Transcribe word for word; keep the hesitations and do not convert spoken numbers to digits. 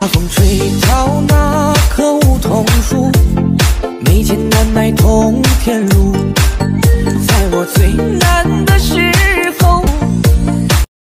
风吹倒那棵梧桐树，眉间难耐通天路，在我最难